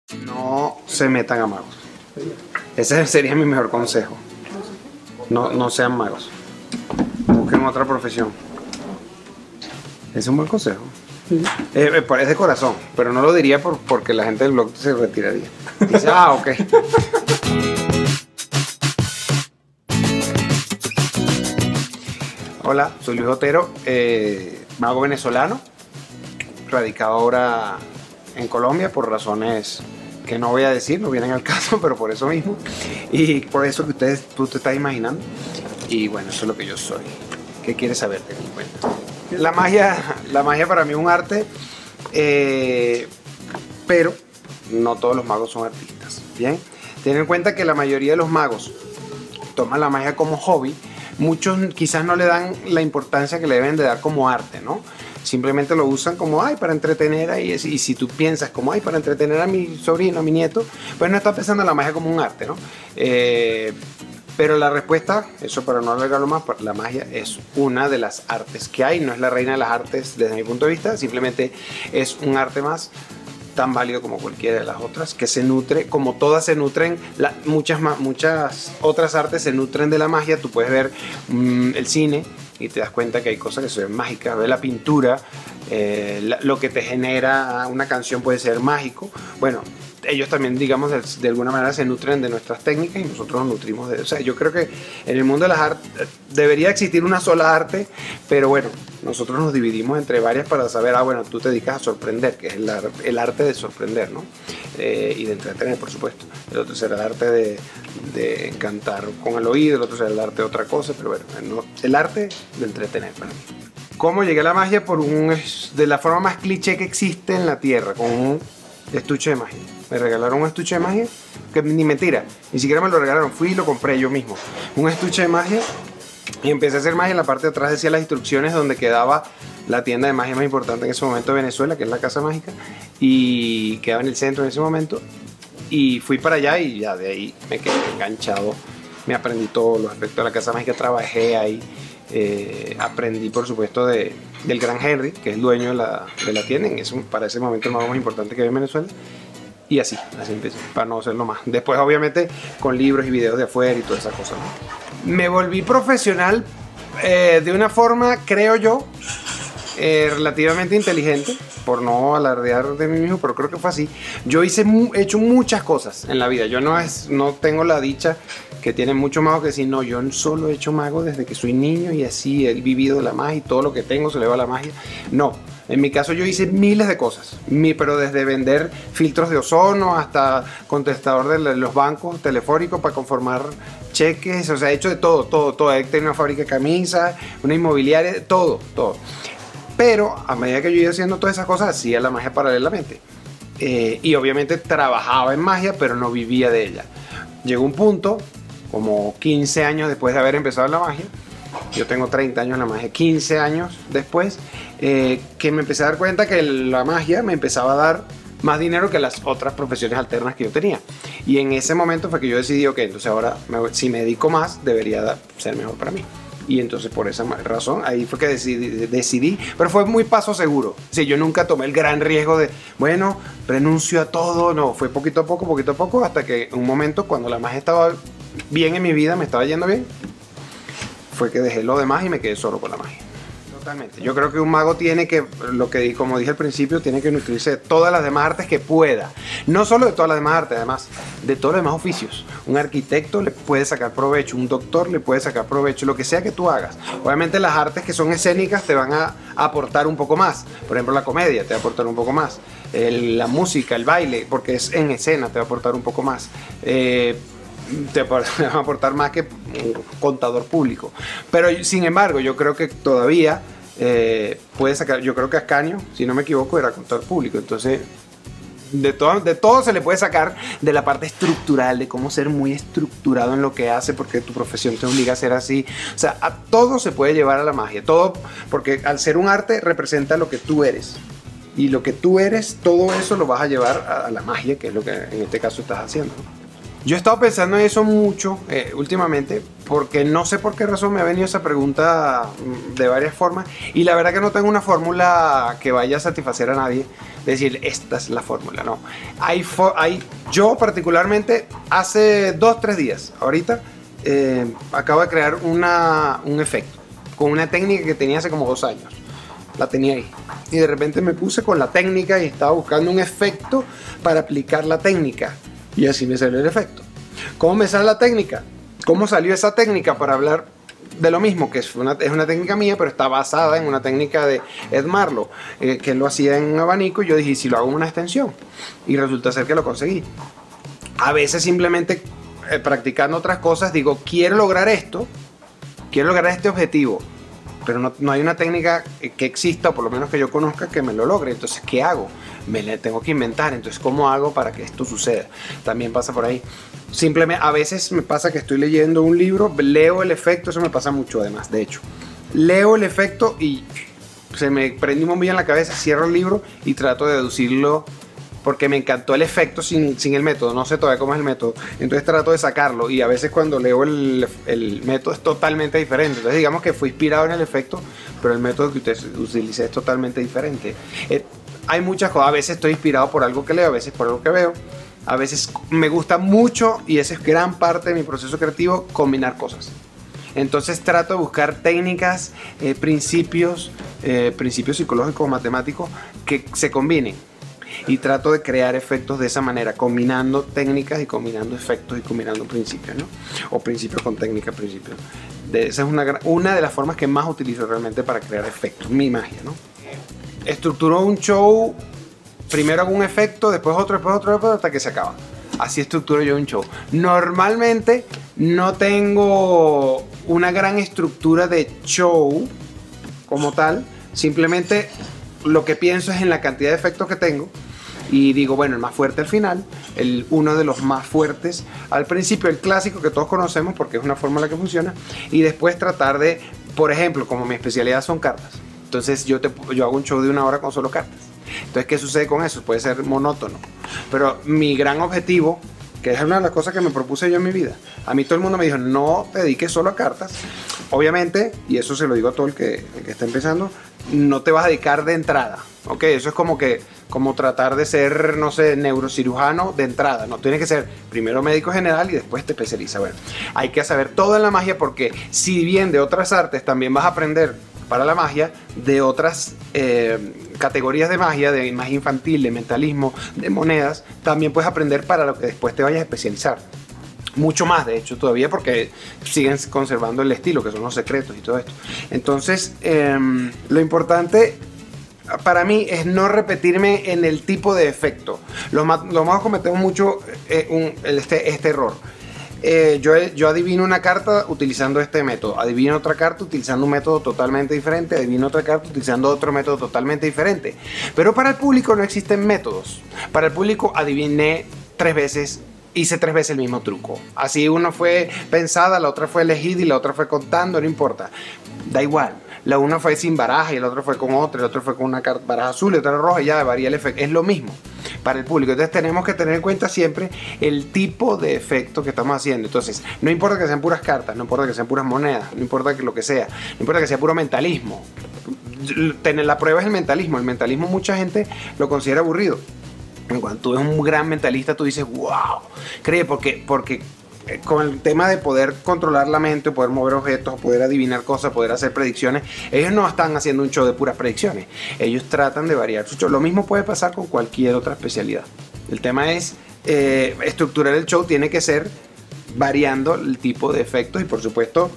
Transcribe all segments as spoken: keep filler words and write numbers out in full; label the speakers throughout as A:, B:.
A: No se metan a magos. Ese sería mi mejor consejo. No, no sean magos. Busquen otra profesión. Ese es un buen consejo. Sí. Eh, es de corazón, pero no lo diría por, porque la gente del blog se retiraría. Dice, ah, ok. Hola, soy Luis Otero, eh, mago venezolano, radicado ahora en Colombia por razones que no voy a decir, no vienen al caso, pero por eso mismo. Y por eso que ustedes, tú te estás imaginando. Y bueno, eso es lo que yo soy. ¿Qué quieres saber de mí? Bueno, la magia, la magia para mí es un arte, eh, pero no todos los magos son artistas. Bien, ten en cuenta que la mayoría de los magos toman la magia como hobby. Muchos quizás no le dan la importancia que le deben de dar como arte, ¿no? Simplemente lo usan como, ay, para entretener ahí. Y si tú piensas como, ay, para entretener a mi sobrino, a mi nieto, pues no estás pensando en la magia como un arte, ¿no? Eh, pero la respuesta, eso para no alargarlo más, la magia es una de las artes que hay. No es la reina de las artes desde mi punto de vista, simplemente es un arte más tan válido como cualquiera de las otras, que se nutre, como todas se nutren, la, muchas, muchas otras artes se nutren de la magia. Tú puedes ver mmm, el cine y te das cuenta que hay cosas que son mágicas, ver la pintura, eh, la, lo que te genera una canción puede ser mágico. Bueno, ellos también, digamos, de, de alguna manera se nutren de nuestras técnicas y nosotros nos nutrimos de... O sea, yo creo que en el mundo de las artes debería existir una sola arte, pero bueno, nosotros nos dividimos entre varias para saber, ah, bueno, tú te dedicas a sorprender, que es el, el arte de sorprender, ¿no? Eh, y de entretener, por supuesto. El otro será el arte de, de encantar con el oído, el otro será el arte de otra cosa, pero bueno, no, el arte de entretener para mí. ¿Cómo llegué a la magia? Por un, de la forma más cliché que existe en la Tierra, con un estuche de magia. Me regalaron un estuche de magia, que ni mentira, ni siquiera me lo regalaron, fui y lo compré yo mismo. Un estuche de magia y empecé a hacer magia. En la parte de atrás decía las instrucciones donde quedaba la tienda de magia más importante en ese momento de Venezuela, que es la Casa Mágica, y quedaba en el centro en ese momento. Y fui para allá y ya de ahí me quedé enganchado. Me aprendí todos los aspectos de la Casa Mágica, trabajé ahí. Eh, aprendí por supuesto de, del gran Henry, que es el dueño de la, de la tienda, es un, para ese momento el mago más importante que había en Venezuela. Y así, así empecé, para no hacerlo más. Después obviamente con libros y videos de afuera y todas esas cosas, ¿no? Me volví profesional eh, de una forma, creo yo, eh, relativamente inteligente, por no alardear de mí mismo, pero creo que fue así. Yo hice, he hecho muchas cosas en la vida. Yo no, es, no tengo la dicha que tienen muchos magos que decir, no, yo solo he hecho mago desde que soy niño y así he vivido la magia y todo lo que tengo se le va a la magia. No, en mi caso yo hice miles de cosas, mi, pero desde vender filtros de ozono hasta contestador de los bancos telefónicos para conformar cheques, o sea, he hecho de todo, todo, todo. He tenido una fábrica de camisas, una inmobiliaria, todo, todo. Pero a medida que yo iba haciendo todas esas cosas, hacía la magia paralelamente. Eh, y obviamente trabajaba en magia, pero no vivía de ella. Llegó un punto, como quince años después de haber empezado la magia, yo tengo treinta años en la magia, quince años después, eh, que me empecé a dar cuenta que la magia me empezaba a dar más dinero que las otras profesiones alternas que yo tenía. Y en ese momento fue que yo decidí, ok, entonces ahora me, si me dedico más, debería dar, ser mejor para mí. Y entonces por esa razón, ahí fue que decidí, decidí, pero fue muy paso seguro. Sí, yo nunca tomé el gran riesgo de, bueno, renuncio a todo. No, fue poquito a poco, poquito a poco, hasta que un momento cuando la magia estaba bien en mi vida, me estaba yendo bien, fue que dejé lo demás y me quedé solo con la magia. Totalmente. Yo creo que un mago tiene que, lo que como dije al principio, tiene que nutrirse de todas las demás artes que pueda. No solo de todas las demás artes, además, de todos los demás oficios. Un arquitecto le puede sacar provecho, un doctor le puede sacar provecho, lo que sea que tú hagas. Obviamente las artes que son escénicas te van a aportar un poco más. Por ejemplo, la comedia te va a aportar un poco más. El, la música, el baile, porque es en escena, te va a aportar un poco más. Eh, te va a aportar más que un contador público. Pero sin embargo, yo creo que todavía eh, puede sacar, yo creo que Ascanio, si no me equivoco, era contador público. Entonces, de todo, de todo se le puede sacar, de la parte estructural, de cómo ser muy estructurado en lo que hace, porque tu profesión te obliga a ser así. O sea, a todo se puede llevar a la magia. Todo, porque al ser un arte representa lo que tú eres. Y lo que tú eres, todo eso lo vas a llevar a, a la magia, que es lo que en este caso estás haciendo. Yo he estado pensando en eso mucho eh, últimamente, porque no sé por qué razón me ha venido esa pregunta de varias formas, y la verdad que no tengo una fórmula que vaya a satisfacer a nadie, decir esta es la fórmula, no. Hay, hay, yo particularmente hace dos, tres días, ahorita, eh, acabo de crear una, un efecto con una técnica que tenía hace como dos años. La tenía ahí. Y de repente me puse con la técnica y estaba buscando un efecto para aplicar la técnica. Y así me salió el efecto. ¿Cómo me sale la técnica? ¿Cómo salió esa técnica para hablar de lo mismo? Que es una, es una técnica mía, pero está basada en una técnica de Ed Marlowe, eh, que él lo hacía en un abanico. Y yo dije, si lo hago en una extensión. Y resulta ser que lo conseguí. A veces simplemente eh, practicando otras cosas, digo, quiero lograr esto. Quiero lograr este objetivo. Pero no, no hay una técnica que exista, o por lo menos que yo conozca, que me lo logre. Entonces, ¿qué hago? Me le tengo que inventar. Entonces, ¿cómo hago para que esto suceda? También pasa por ahí. Simplemente, a veces me pasa que estoy leyendo un libro, leo el efecto, eso me pasa mucho además, de hecho. Leo el efecto y se me prende un bombillo en la cabeza, cierro el libro y trato de deducirlo, porque me encantó el efecto sin, sin el método. No sé todavía cómo es el método. Entonces trato de sacarlo. Y a veces cuando leo el, el método es totalmente diferente. Entonces digamos que fui inspirado en el efecto, pero el método que usted utilice es totalmente diferente. Eh, hay muchas cosas. A veces estoy inspirado por algo que leo, a veces por algo que veo. A veces me gusta mucho, y esa es gran parte de mi proceso creativo, combinar cosas. Entonces trato de buscar técnicas, eh, principios, eh, principios psicológicos o matemáticos que se combinen. Y trato de crear efectos de esa manera, combinando técnicas y combinando efectos y combinando principios, ¿no? O principios con técnicas, principios. De, esa es una, una de las formas que más utilizo realmente para crear efectos, mi magia, ¿no? Estructuro un show, primero hago un efecto, después otro, después otro, después hasta que se acaba. Así estructuro yo un show. Normalmente no tengo una gran estructura de show como tal, simplemente lo que pienso es en la cantidad de efectos que tengo y digo, bueno, el más fuerte al final, el, uno de los más fuertes al principio, el clásico que todos conocemos porque es una fórmula que funciona, y después tratar de, por ejemplo, como mi especialidad son cartas, entonces yo, te, yo hago un show de una hora con solo cartas. Entonces, ¿qué sucede con eso? Puede ser monótono, pero mi gran objetivo, que es una de las cosas que me propuse yo en mi vida, a mí todo el mundo me dijo, no te dediques solo a cartas. Obviamente, y eso se lo digo a todo el que, el que está empezando, no te vas a dedicar de entrada, ¿ok? Eso es como que, como tratar de ser, no sé, neurocirujano de entrada. No, tienes que ser primero médico general y después te especializa. Bueno, hay que saber todo en la magia, porque si bien de otras artes también vas a aprender para la magia, de otras eh, categorías de magia, de magia infantil, de mentalismo, de monedas, también puedes aprender para lo que después te vayas a especializar. Mucho más, de hecho, todavía, porque siguen conservando el estilo, que son los secretos y todo esto. Entonces, eh, lo importante para mí es no repetirme en el tipo de efecto. Los más, los más cometemos mucho eh, un, este, este error. Eh, yo, yo adivino una carta utilizando este método, adivino otra carta utilizando un método totalmente diferente, adivino otra carta utilizando otro método totalmente diferente. Pero para el público no existen métodos. Para el público adiviné tres veces, hice tres veces el mismo truco. Así una fue pensada, la otra fue elegida y la otra fue contando, no importa. Da igual. La una fue sin baraja y la otra fue con otra, y la otra fue con una carta, baraja azul y otra roja, y ya varía el efecto. Es lo mismo para el público. Entonces tenemos que tener en cuenta siempre el tipo de efecto que estamos haciendo. Entonces, no importa que sean puras cartas, no importa que sean puras monedas, no importa que lo que sea, no importa que sea puro mentalismo. Tener la prueba es el mentalismo. El mentalismo mucha gente lo considera aburrido. Cuando tú eres un gran mentalista, tú dices, wow, cree, porque, porque con el tema de poder controlar la mente, poder mover objetos, poder adivinar cosas, poder hacer predicciones, ellos no están haciendo un show de puras predicciones, ellos tratan de variar su show. Lo mismo puede pasar con cualquier otra especialidad. El tema es eh, estructurar el show, tiene que ser variando el tipo de efectos, y por supuesto,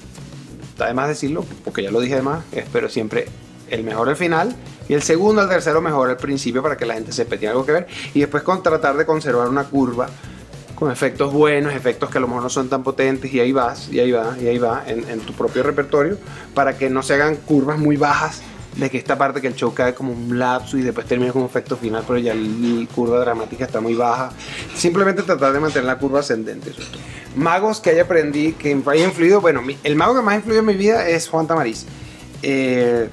A: además decirlo, porque ya lo dije además, espero siempre el mejor al final y el segundo al tercero mejor al principio, para que la gente sepa, tiene algo que ver, y después con tratar de conservar una curva con efectos buenos, efectos que a lo mejor no son tan potentes, y ahí vas, y ahí va, y ahí va en, en tu propio repertorio, para que no se hagan curvas muy bajas, de que esta parte que el show cae como un lapso y después termina con un efecto final, pero ya la curva dramática está muy baja. Simplemente tratar de mantener la curva ascendente. Eso es todo. Magos que haya aprendí, que haya influido, bueno, el mago que más ha influido en mi vida es Juan Tamariz. Eh,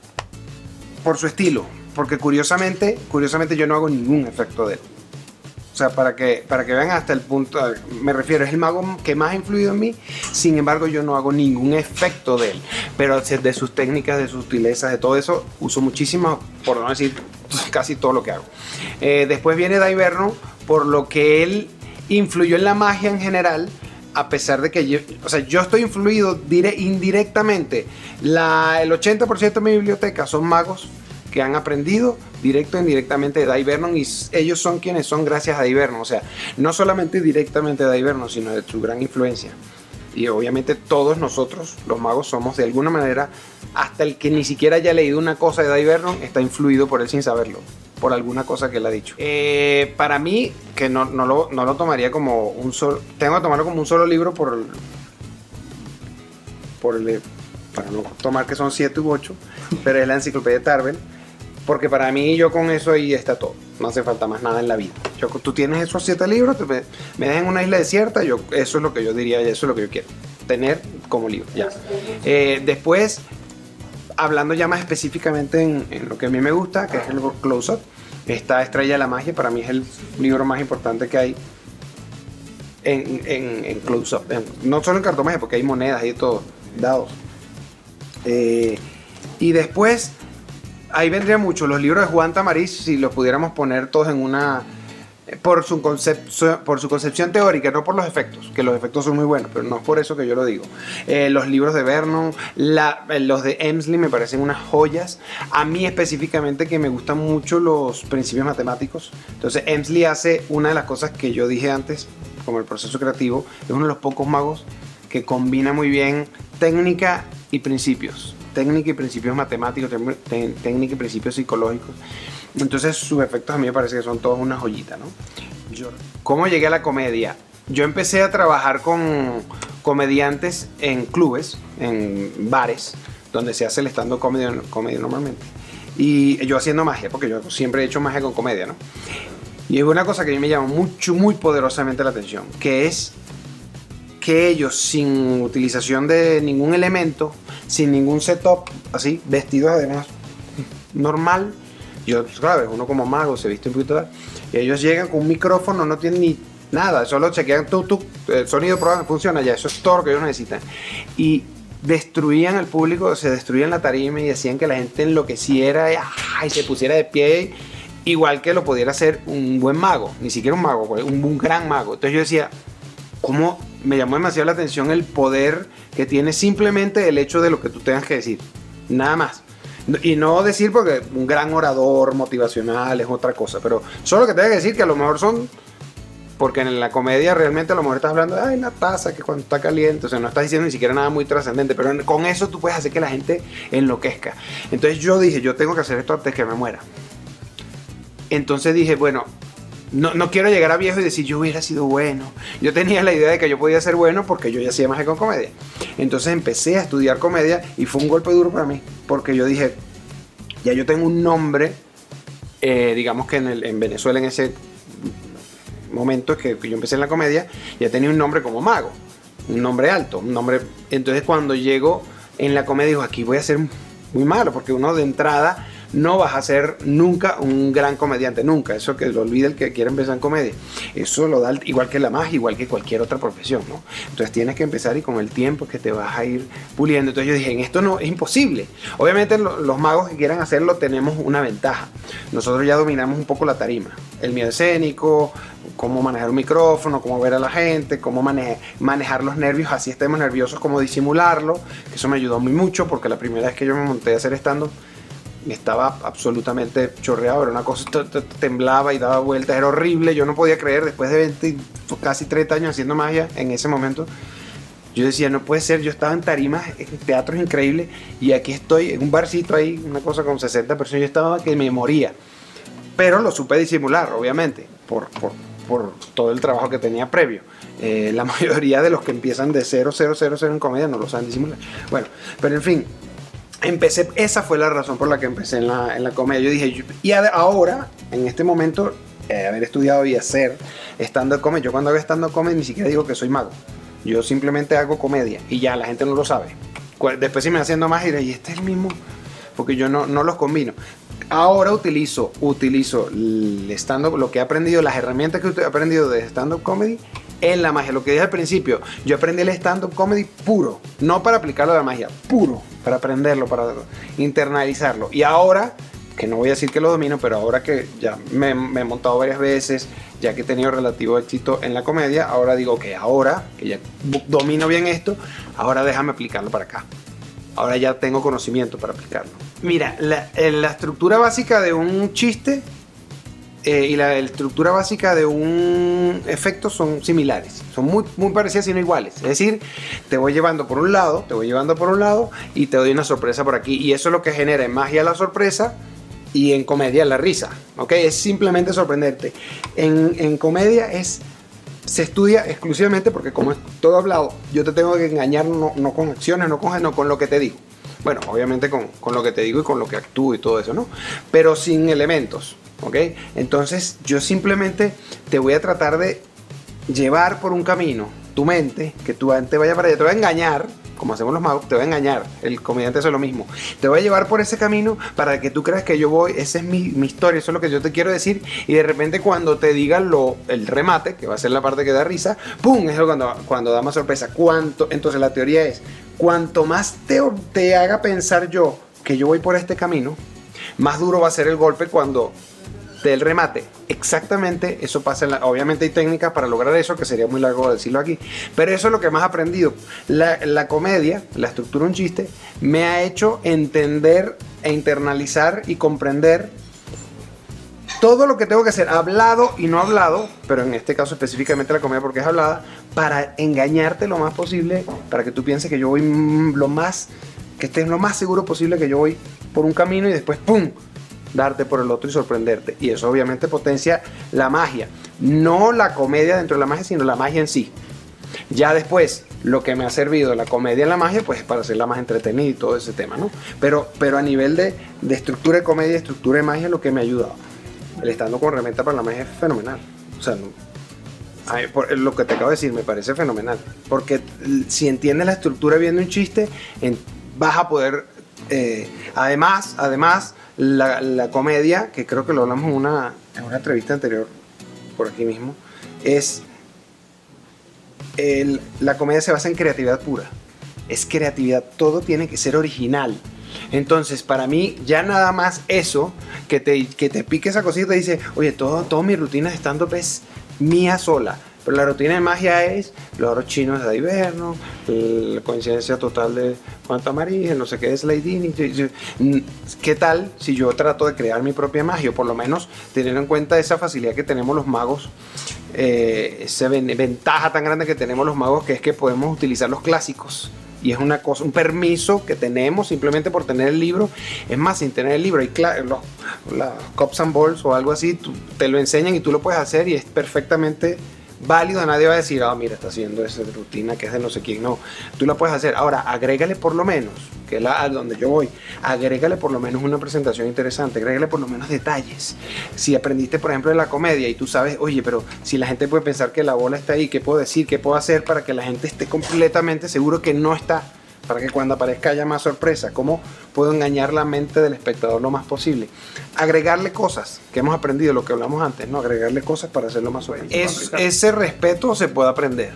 A: por su estilo, porque curiosamente, curiosamente yo no hago ningún efecto de él. O sea, para que, para que vean hasta el punto, me refiero, es el mago que más ha influido en mí. Sin embargo, yo no hago ningún efecto de él. Pero de sus técnicas, de sus sutilezas, de todo eso, uso muchísimo, por no decir casi todo lo que hago. Eh, después viene Dai Vernon, por lo que él influyó en la magia en general. A pesar de que yo, o sea, yo estoy influido dire, indirectamente. La, el ochenta por ciento de mi biblioteca son magos que han aprendido directo e indirectamente de Dai Vernon, y ellos son quienes son gracias a Dai Vernon. O sea, no solamente directamente de Dai Vernon, sino de su gran influencia. Y obviamente todos nosotros, los magos, somos de alguna manera, hasta el que ni siquiera haya leído una cosa de Dai Vernon, está influido por él sin saberlo, por alguna cosa que él ha dicho. Eh, para mí, que no, no, lo, no lo tomaría como un solo, tengo que tomarlo como un solo libro por, por el, para no tomar que son siete u ocho, pero es la enciclopedia de Tarbell. Porque para mí, yo con eso ahí está todo. No hace falta más nada en la vida. Yo, tú tienes esos siete libros, te, me, me dejas en una isla desierta, yo, eso es lo que yo diría, eso es lo que yo quiero. Tener como libro, ya. Eh, después, hablando ya más específicamente en, en lo que a mí me gusta, que es el Close-Up, está Estrella de la Magia. Para mí es el libro más importante que hay en, en, en Close-Up. No solo en cartomagia, porque hay monedas y todo, dados. Eh, y después... Ahí vendría mucho los libros de Juan Tamariz, si los pudiéramos poner todos en una... Por su, concepción, por su concepción teórica, no por los efectos, que los efectos son muy buenos, pero no es por eso que yo lo digo. Eh, los libros de Vernon, la, los de Emsley me parecen unas joyas. A mí específicamente que me gustan mucho los principios matemáticos. Entonces Emsley hace una de las cosas que yo dije antes, como el proceso creativo, es uno de los pocos magos que combina muy bien técnica y principios. Técnica y principios matemáticos, técnica y principios psicológicos. Entonces sus efectos a mí me parece que son todos una joyita, ¿no? Yo, ¿cómo llegué a la comedia? Yo empecé a trabajar con comediantes en clubes, en bares, donde se hace el stand-up comedy, comedy normalmente. Y yo haciendo magia, porque yo siempre he hecho magia con comedia, ¿no? Y es una cosa que a mí me llama mucho, muy poderosamente la atención, que es que ellos, sin utilización de ningún elemento, sin ningún setup, así, vestidos además normal, yo, claro, uno como mago se viste un poquito tal, y ellos llegan con un micrófono, no tienen ni nada, solo chequean tu, tu, el sonido probado, funciona ya, eso es todo lo que ellos necesitan. Y destruían al público, se destruían la tarima y hacían que la gente enloqueciera y, y se pusiera de pie, igual que lo pudiera hacer un buen mago, ni siquiera un mago, un, un gran mago. Entonces yo decía, ¿cómo? Me llamó demasiado la atención el poder que tiene simplemente el hecho de lo que tú tengas que decir, nada más. Y no decir porque un gran orador motivacional es otra cosa, pero solo que tengas que decir que a lo mejor son, porque en la comedia realmente a lo mejor estás hablando de, ay, la taza que cuando está caliente, o sea, no estás diciendo ni siquiera nada muy trascendente, pero con eso tú puedes hacer que la gente enloquezca. Entonces yo dije, yo tengo que hacer esto antes que me muera. Entonces dije, bueno, No, no quiero llegar a viejo y decir yo hubiera sido bueno. Yo tenía la idea de que yo podía ser bueno porque yo ya hacía magia con comedia. Entonces empecé a estudiar comedia y fue un golpe duro para mí. Porque yo dije, ya yo tengo un nombre, eh, digamos que en, el, en Venezuela en ese momento que, que yo empecé en la comedia, ya tenía un nombre como mago. Un nombre alto, un nombre... Entonces cuando llego en la comedia digo, aquí voy a ser muy malo porque uno de entrada... No vas a ser nunca un gran comediante, nunca. Eso que lo olvida el que quiere empezar en comedia. Eso lo da igual que la magia, igual que cualquier otra profesión, ¿no? Entonces tienes que empezar y con el tiempo que te vas a ir puliendo. Entonces yo dije, en esto no es imposible. Obviamente los magos que quieran hacerlo tenemos una ventaja. Nosotros ya dominamos un poco la tarima. El miedo escénico, cómo manejar un micrófono, cómo ver a la gente, cómo mane manejar los nervios, así estemos nerviosos, cómo disimularlo. Eso me ayudó muy mucho porque la primera vez que yo me monté a hacer stand-up estaba absolutamente chorreado, era una cosa, temblaba y daba vueltas, era horrible, yo no podía creer, después de veinte, casi treinta años haciendo magia, en ese momento, yo decía, no puede ser, yo estaba en tarimas, en teatros increíbles, y aquí estoy, en un barcito ahí, una cosa con sesenta personas, yo estaba que me moría, pero lo supe disimular, obviamente, por, por, por todo el trabajo que tenía previo. Eh, la mayoría de los que empiezan de cero, cero, cero, cero en comedia no lo saben disimular. Bueno, pero en fin, empecé, esa fue la razón por la que empecé en la, en la comedia. Yo dije, yo, y ahora, en este momento, eh, haber estudiado y hacer stand-up comedy, yo cuando hago stand-up comedy ni siquiera digo que soy mago. Yo simplemente hago comedia y ya, la gente no lo sabe. Después si me haciendo más y este es el mismo, porque yo no, no los combino. ahora utilizo, utilizo el stand-up, lo que he aprendido, las herramientas que he aprendido de stand-up comedy en la magia. Lo que dije al principio, yo aprendí el stand-up comedy puro, no para aplicarlo a la magia, puro, para aprenderlo, para internalizarlo. Y ahora, que no voy a decir que lo domino, pero ahora que ya me, me he montado varias veces, ya que he tenido relativo éxito en la comedia, ahora digo que ahora, que ya domino bien esto, ahora déjame aplicarlo para acá. Ahora ya tengo conocimiento para aplicarlo. Mira, la, la estructura básica de un chiste eh, y la estructura básica de un efecto son similares. Son muy, muy parecidas, sino iguales. Es decir, te voy llevando por un lado, te voy llevando por un lado y te doy una sorpresa por aquí. Y eso es lo que genera en magia la sorpresa y en comedia la risa. ¿Ok? Es simplemente sorprenderte. En, en comedia es... se estudia exclusivamente porque como es todo hablado, yo te tengo que engañar no, no con acciones, no con, no con lo que te digo. Bueno, obviamente con, con lo que te digo y con lo que actúo y todo eso, ¿no? Pero sin elementos, ¿ok? Entonces yo simplemente te voy a tratar de llevar por un camino tu mente, que tu mente vaya para allá, te voy a engañar, como hacemos los magos, te voy a engañar, el comediante hace lo mismo, te voy a llevar por ese camino para que tú creas que yo voy, esa es mi, mi historia, eso es lo que yo te quiero decir, y de repente cuando te diga lo, el remate, que va a ser la parte que da risa, ¡pum! Es cuando, cuando da más sorpresa. ¿Cuánto? Entonces la teoría es, cuanto más te, te haga pensar yo que yo voy por este camino, más duro va a ser el golpe cuando del remate. Exactamente, eso pasa en la, obviamente hay técnicas para lograr eso, que sería muy largo decirlo aquí, pero eso es lo que más he aprendido. La, la comedia, la estructura de un chiste, me ha hecho entender e internalizar y comprender todo lo que tengo que hacer, hablado y no hablado, pero en este caso específicamente la comedia porque es hablada, para engañarte lo más posible, para que tú pienses que yo voy lo más, que estés lo más seguro posible que yo voy por un camino y después ¡pum! Darte por el otro y sorprenderte. Y eso obviamente potencia la magia. No la comedia dentro de la magia, sino la magia en sí. Ya después, lo que me ha servido la comedia en la magia, pues es para hacerla más entretenida y todo ese tema, ¿no? Pero, pero a nivel de, de estructura de comedia, estructura de magia, lo que me ha ayudado. El estando con herramienta para la magia es fenomenal. O sea, no, ay, por, lo que te acabo de decir me parece fenomenal. Porque si entiendes la estructura viendo un chiste, en, vas a poder... Eh, además, además... La, la comedia, que creo que lo hablamos en una, en una entrevista anterior por aquí mismo, es el, la comedia se basa en creatividad pura, es creatividad, todo tiene que ser original. Entonces para mí ya nada más eso, que te, que te pique esa cosita y dice, oye, todo, todo mi rutina de stand-up es mía sola. Pero la rutina de magia es los oros chinos de Iverno, la coincidencia total de Juan Tamariz, no sé qué es Lady. ¿Qué tal si yo trato de crear mi propia magia? O por lo menos tener en cuenta esa facilidad que tenemos los magos, eh, esa ventaja tan grande que tenemos los magos, que es que podemos utilizar los clásicos. Y es una cosa, un permiso que tenemos simplemente por tener el libro. Es más, sin tener el libro, hay los, los Cups and Balls o algo así, tú, te lo enseñan y tú lo puedes hacer y es perfectamente válido. Nadie va a decir, ah, oh, mira, está haciendo esa rutina que es de no sé quién. No, tú la puedes hacer. Ahora, agrégale por lo menos, que es la, a donde yo voy, agrégale por lo menos una presentación interesante, agrégale por lo menos detalles. Si aprendiste, por ejemplo, de la comedia y tú sabes, oye, pero si la gente puede pensar que la bola está ahí, ¿qué puedo decir? ¿Qué puedo hacer para que la gente esté completamente seguro que no está? Para que cuando aparezca haya más sorpresa. ¿Cómo puedo engañar la mente del espectador lo más posible? Agregarle cosas que hemos aprendido, lo que hablamos antes, ¿no? Agregarle cosas para hacerlo más suave. Es, ese respeto se puede aprender.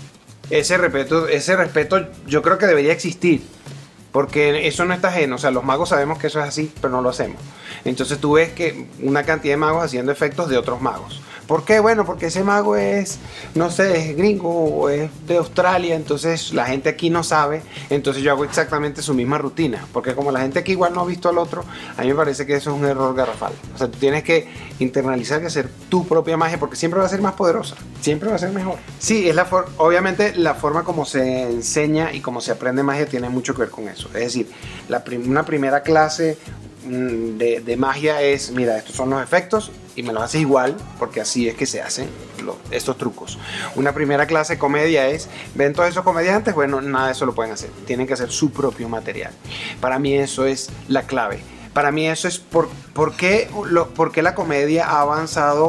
A: Ese respeto, ese respeto yo creo que debería existir. Porque eso no está ajeno. O sea, los magos sabemos que eso es así, pero no lo hacemos. Entonces tú ves que una cantidad de magos haciendo efectos de otros magos. ¿Por qué? Bueno, porque ese mago es, no sé, es gringo o es de Australia, entonces la gente aquí no sabe, entonces yo hago exactamente su misma rutina, porque como la gente aquí igual no ha visto al otro, a mí me parece que eso es un error garrafal. O sea, tú tienes que internalizar y hacer tu propia magia, porque siempre va a ser más poderosa, siempre va a ser mejor. Sí, es la for- obviamente la forma como se enseña y como se aprende magia tiene mucho que ver con eso. Es decir, la prim- una primera clase De, de magia es, mira, estos son los efectos y me los haces igual, porque así es que se hacen los, estos trucos. Una primera clase de comedia es, ven todos esos comediantes, bueno, nada de eso lo pueden hacer, tienen que hacer su propio material. Para mí eso es la clave. Para mí eso es por, por, qué, lo, por qué la comedia ha avanzado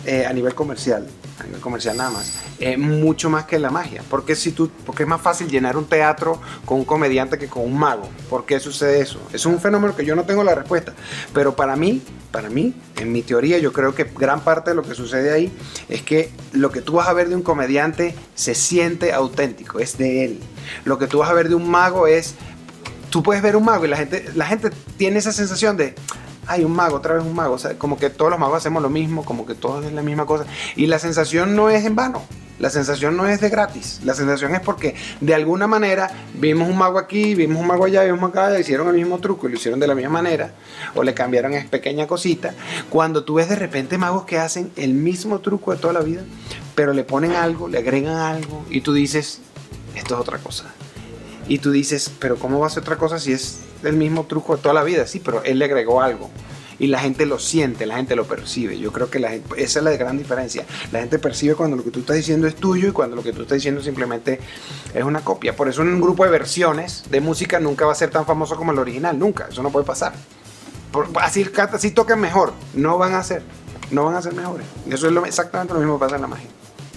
A: eh, a nivel comercial, a nivel comercial nada más, eh, mucho más que la magia. Porque, si tú, porque es más fácil llenar un teatro con un comediante que con un mago. ¿Por qué sucede eso? Es un fenómeno que yo no tengo la respuesta. Pero para mí, para mí, en mi teoría, yo creo que gran parte de lo que sucede ahí es que lo que tú vas a ver de un comediante se siente auténtico, es de él. Lo que tú vas a ver de un mago es... Tú puedes ver un mago y la gente, la gente tiene esa sensación de... Ay, un mago, otra vez un mago. O sea, como que todos los magos hacemos lo mismo, como que todos es la misma cosa. Y la sensación no es en vano. La sensación no es de gratis. La sensación es porque de alguna manera vimos un mago aquí, vimos un mago allá, vimos un mago acá, hicieron el mismo truco y lo hicieron de la misma manera. O le cambiaron esa pequeña cosita. Cuando tú ves de repente magos que hacen el mismo truco de toda la vida, pero le ponen algo, le agregan algo y tú dices, esto es otra cosa. Y tú dices, pero ¿cómo va a ser otra cosa si es el mismo truco de toda la vida? Sí, pero él le agregó algo. Y la gente lo siente, la gente lo percibe. Yo creo que la gente, esa es la gran diferencia. La gente percibe cuando lo que tú estás diciendo es tuyo y cuando lo que tú estás diciendo simplemente es una copia. Por eso en un grupo de versiones de música nunca va a ser tan famoso como el original. Nunca, eso no puede pasar. Por, así, así toquen mejor, no van a ser. No van a ser mejores. Eso es lo, exactamente lo mismo que pasa en la magia.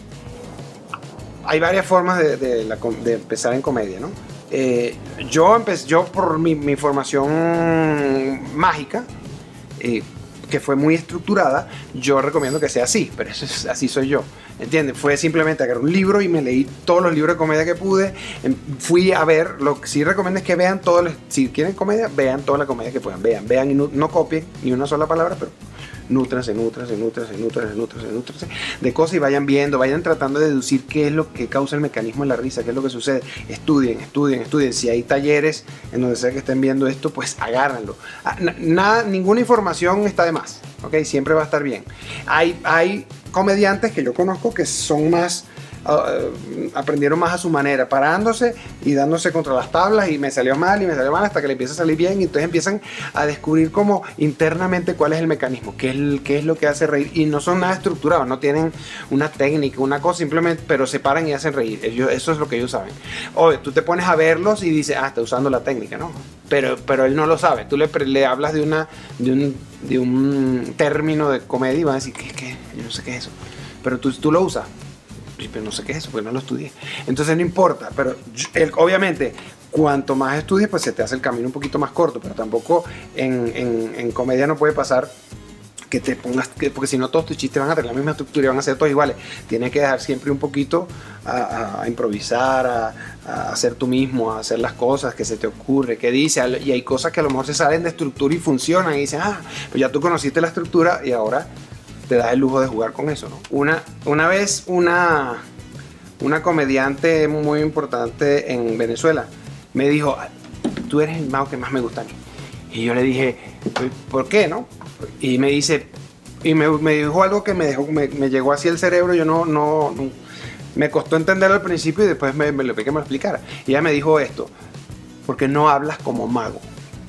A: Hay varias formas de, de, la, de empezar en comedia, ¿no? Eh, yo, empecé, yo por mi, mi formación mágica, eh, que fue muy estructurada, yo recomiendo que sea así, pero eso es, así soy yo, ¿entiendes? Fue simplemente agarrar un libro y me leí todos los libros de comedia que pude, fui a ver, lo que sí recomiendo es que vean todos los, si quieren comedia, vean toda la comedia que puedan, vean, vean y no, no copien ni una sola palabra, pero... Nútranse, nútranse, nútranse, nútranse, nútranse, nútranse de cosas y vayan viendo, vayan tratando de deducir qué es lo que causa el mecanismo de la risa, qué es lo que sucede. Estudien, estudien, estudien. Si hay talleres en donde sea que estén viendo esto, pues agárrenlo. Nada, ninguna información está de más, ¿ok? Siempre va a estar bien. Hay, hay comediantes que yo conozco que son más... Uh, aprendieron más a su manera, parándose y dándose contra las tablas y me salió mal y me salió mal hasta que le empieza a salir bien y entonces empiezan a descubrir como internamente cuál es el mecanismo, qué es, el, qué es lo que hace reír y no son nada estructurados, no tienen una técnica, una cosa simplemente, pero se paran y hacen reír. Ellos, eso es lo que ellos saben. O tú te pones a verlos y dices, ah, está usando la técnica, ¿no? Pero, pero él no lo sabe. Tú le, le hablas de, una, de, un, de un término de comedia y van a decir, ¿qué, qué? Yo no sé qué es eso. Pero tú, tú lo usas. Pero no sé qué es eso, porque no lo estudié. Entonces no importa, pero el, obviamente cuanto más estudies, pues se te hace el camino un poquito más corto, pero tampoco en, en, en comedia no puede pasar que te pongas, que, porque si no todos tus chistes van a tener la misma estructura y van a ser todos iguales. Tienes que dejar siempre un poquito a, a, a improvisar, a, a hacer tú mismo, a hacer las cosas que se te ocurre, que dice, y hay cosas que a lo mejor se salen de estructura y funcionan y dicen, ah, pues ya tú conociste la estructura y ahora te das el lujo de jugar con eso, ¿no? Una, una vez una, una comediante muy importante en Venezuela me dijo, tú eres el mago que más me gusta a mí. Y yo le dije, ¿por qué, no? Y me dice, y me, me dijo algo que me, dejó, me, me llegó así al cerebro, yo no, no, no, me costó entenderlo al principio y después me, me lo pedí que me lo explicara. Y ella me dijo esto, porque no hablas como mago.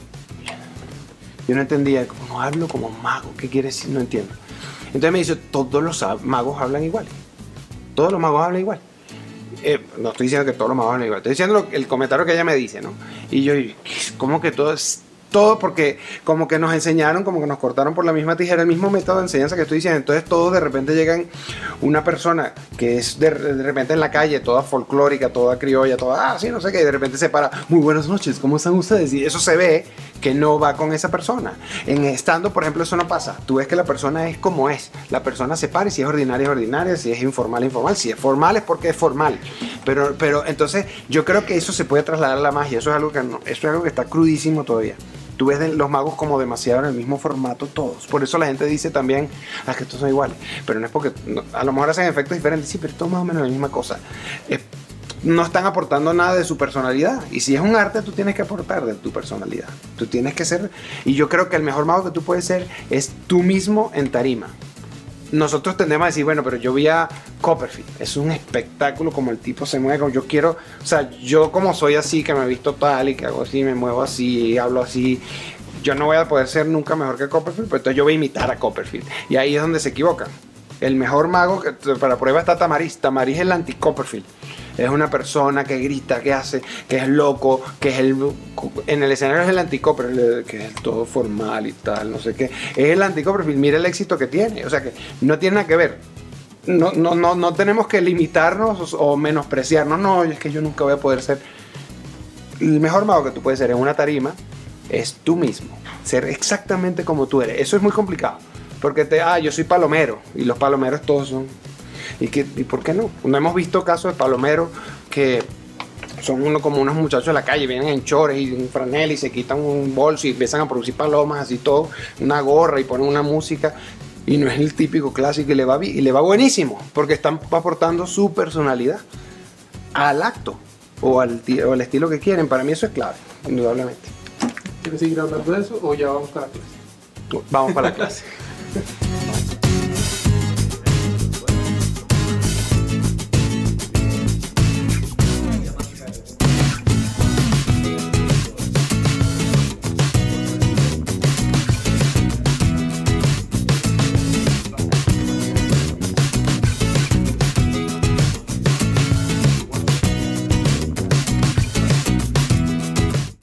A: Yo no entendía, no hablo como mago, ¿qué quiere decir? No entiendo. Entonces me dice, todos los magos hablan igual. Todos los magos hablan igual. Eh, no estoy diciendo que todos los magos hablan igual. Estoy diciendo lo, el comentario que ella me dice, ¿no? Y yo, ¿cómo que todo es? Todo porque como que nos enseñaron, como que nos cortaron por la misma tijera, el mismo método de enseñanza que estoy diciendo. Entonces todos de repente llegan una persona que es de, de repente en la calle, toda folclórica, toda criolla, toda, ah, sí, no sé qué, y de repente se para, muy buenas noches, ¿cómo están ustedes? Y eso se ve que no va con esa persona. En estando, por ejemplo, eso no pasa. Tú ves que la persona es como es. La persona se para y si es ordinaria es ordinaria, si es informal es informal, si es formal es porque es formal. Pero, pero entonces yo creo que eso se puede trasladar a la magia. Eso es algo que, no, eso es algo que está crudísimo todavía. Tú ves los magos como demasiado en el mismo formato todos. Por eso la gente dice también, ah, que estos son iguales. Pero no es porque, no, a lo mejor hacen efectos diferentes. Sí, pero todos más o menos la misma cosa. Eh, no están aportando nada de su personalidad. Y si es un arte, tú tienes que aportar de tu personalidad. Tú tienes que ser... Y yo creo que el mejor mago que tú puedes ser es tú mismo en tarima. Nosotros tendemos a decir, bueno, pero yo vi a Copperfield, es un espectáculo como el tipo se mueve, como yo quiero, o sea, yo como soy así, que me he visto tal y que hago así, me muevo así, hablo así, yo no voy a poder ser nunca mejor que Copperfield, pero entonces yo voy a imitar a Copperfield. Y ahí es donde se equivocan. El mejor mago, que para prueba está Tamariz, Tamariz es el anti-Copperfield. Es una persona que grita, que hace, que es loco, que es el... En el escenario es el anti-Copperfield, que es todo formal y tal, no sé qué. Es el anti-Copperfield, mira el éxito que tiene. O sea que no tiene nada que ver. No, no, no, no tenemos que limitarnos o menospreciarnos. No, es que yo nunca voy a poder ser... El mejor mago que tú puedes ser en una tarima es tú mismo. Ser exactamente como tú eres. Eso es muy complicado. Porque te... Ah, yo soy palomero. Y los palomeros todos son... ¿Y, qué, ¿Y por qué no? No hemos visto casos de palomeros que son uno como unos muchachos de la calle, vienen en chores y en franel y se quitan un bolso y empiezan a producir palomas así todo, una gorra y ponen una música y no es el típico clásico y le va, y le va buenísimo porque están aportando su personalidad al acto o al, o al estilo que quieren. Para mí eso es clave, indudablemente.
B: ¿Quieres seguir hablando de eso o ya vamos para la clase?
A: Vamos para la clase.